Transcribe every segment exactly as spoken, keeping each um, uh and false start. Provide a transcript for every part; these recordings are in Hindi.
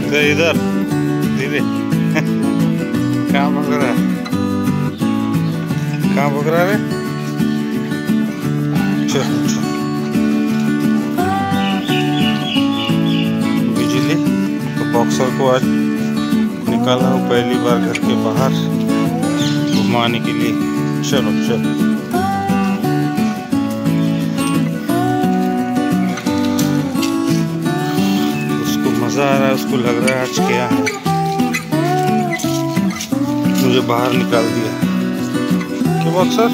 इधर इधर धीरे। कहाँ भग रहा है, कहाँ भग रहा है? चल बिजली तो बॉक्सर को आज निकाला हूँ पहली बार घर के बाहर घुमाने के लिए। चलो चलो उसको मजा आ रहा है, उसको लग रहा है आज क्या है, मुझे बाहर निकाल दिया। क्यों बॉक्सर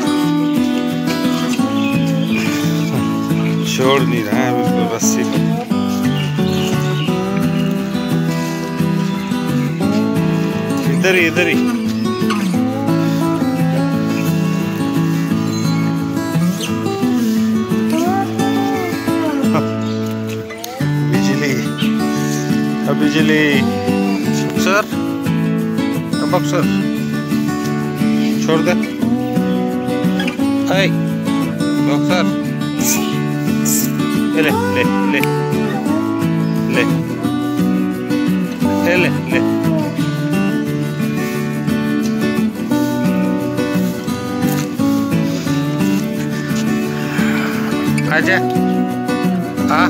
छोड़ नहीं रहा है बिल्कुल रस्सी में। इधर ही इधर ही बिजली बिजली सर बॉक्सर छोड़ दे। हाय बॉक्सर ले ले ले ले ले ले ले ले आजा आ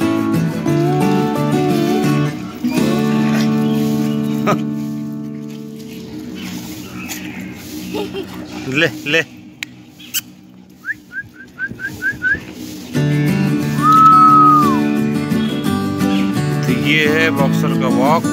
ले ले तो ये है बॉक्सर का वॉक।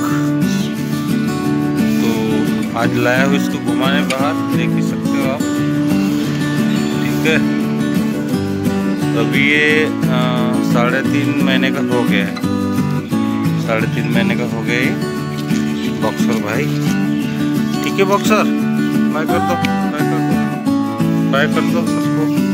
तो आज लाया हूँ इसको घुमाने बाहर, देख ही सकते हो आप। ठीक है, अभी ये साढ़े तीन महीने का हो गया है, साढ़े तीन महीने का हो गया ये बॉक्सर भाई। ठीक है बॉक्सर, बाय कर दो, बाय कर दो, बाय कर दो सबको।